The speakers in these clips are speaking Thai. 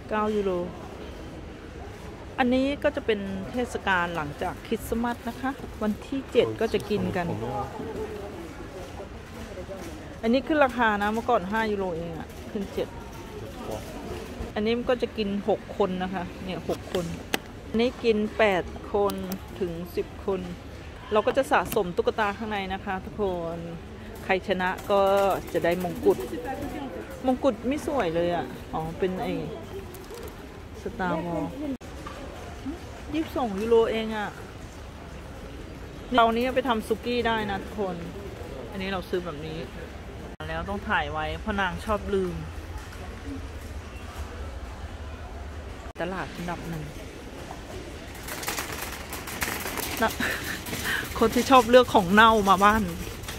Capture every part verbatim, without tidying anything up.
เก้ายูโรอันนี้ก็จะเป็นเทศกาลหลังจากคริสต์มาสนะคะวันที่เจ็ดก็จะกินกันอันนี้ขึ้นราคานะเมื่อก่อนห้ายูโรเองอะขึ้นเจ็ดอันนี้มันก็จะกินหกคนนะคะเนี่ยหกคนอันนี้กินแปดคนถึงสิบคนเราก็จะสะสมตุ๊กตาข้างในนะคะทุกคนใครชนะก็จะได้มงกุฎมงกุฎไม่สวยเลยอ่ะอ๋อเป็นไอสตาร์วอลยี่สิบสองยูโรเองอ่ะเรานี้ไปทำซุกี้ได้นะทุกคนอันนี้เราซื้อแบบนี้แล้วต้องถ่ายไว้เพราะนางชอบลืมตลาดอันดับหนึ่งนะคนที่ชอบเลือกของเน่ามาบ้าน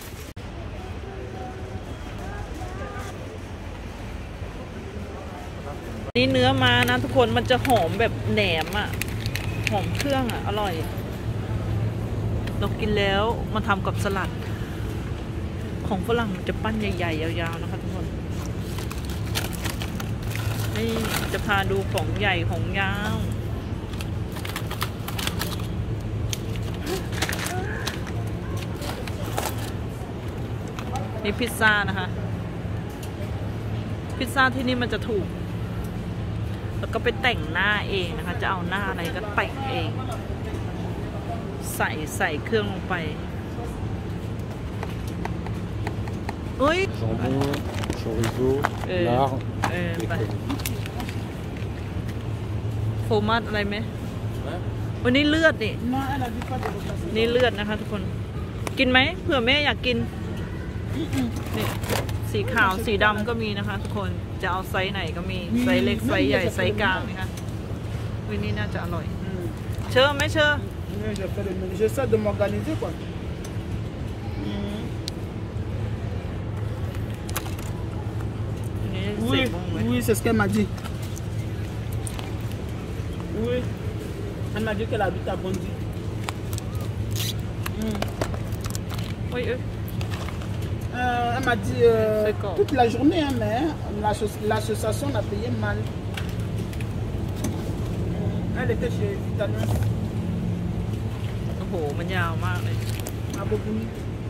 นี่เนื้อมานะทุกคนมันจะหอมแบบแหนมอ่ะหอมเครื่องอ่ะอร่อยเรากินแล้วมาทำกับสลัดของฝรั่งมันจะปั้นใหญ่ๆยาวๆนะคะทุกคนนี่จะพาดูของใหญ่ของยาวนี่พิซซ่านะคะพิซซ่าที่นี่มันจะถูกแล้วก็ไปแต่งหน้าเองนะคะจะเอาหน้าอะไรก็แต่งเองใส่ใส่เครื่องลงไปเอ้ยจambon chorizo lard เออไปโฟมัสอะไรไหมวันนี้เลือดนี่นี่เลือดนะคะทุกคนกินไหมเผื่อแม่อยากกินนี่สีขาวสีดำก็มีนะคะทุกคนจะเอาไซส์ไหนก็มีไซส์เล็กไซส์ใหญ่ไซส์กลางนะคะวันนี้น่าจะอร่อยเชื่อไหมเชื่อ Oui, oui, c'est ce qu'elle m'a dit. Oui, elle m'a dit qu'elle habite à Bondy. Mm. Oui, oui. Euh, elle m'a dit euh, toute la journée, hein, mais l'association l'a payé mal. Elle était chez l'Italien. Oh,มันยาวมากเลย À Bobigny.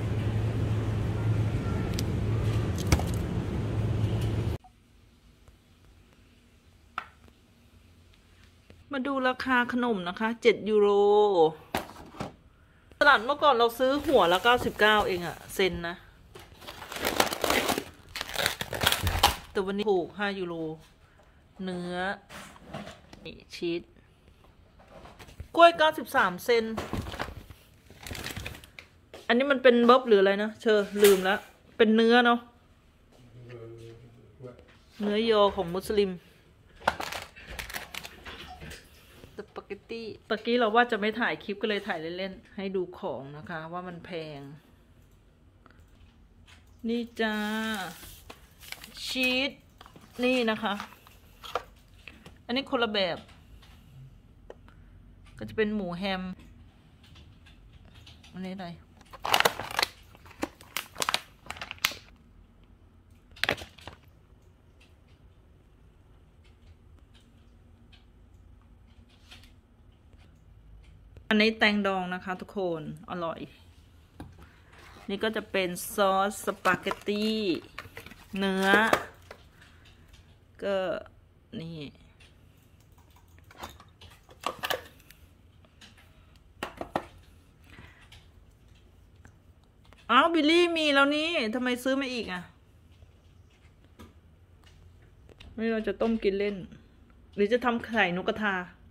มาดูราคาขนมนะคะเจ็ดยูโรตลาดเมื่อก่อนเราซื้อหัวละเก้าสิบเก้าเองอะเซนนะแต่วันนี้ถูกห้ายูโรเนื้อชีสกล้วยเก้าสิบสามเซนอันนี้มันเป็นบ๊อบหรืออะไรนะเชอลืมแล้วเป็นเนื้อเนาะเนื้อยอของมุสลิมสปาเกตตี้ตะกี้เราว่าจะไม่ถ่ายคลิปก็เลยถ่ายเล่นๆให้ดูของนะคะว่ามันแพงนี่จ้าชีสนี่นะคะอันนี้คนละแบบก็จะเป็นหมูแฮมอันนี้อะไรอันนี้แตงดองนะคะทุกคนอร่อยนี่ก็จะเป็นซอสสปาเกตตี้เนื้อก็นี่อ้าวบิลลี่มีแล้วนี่ทำไมซื้อมาอีกอ่ะไม่เราจะต้มกินเล่นหรือจะทำไข่นกกระทา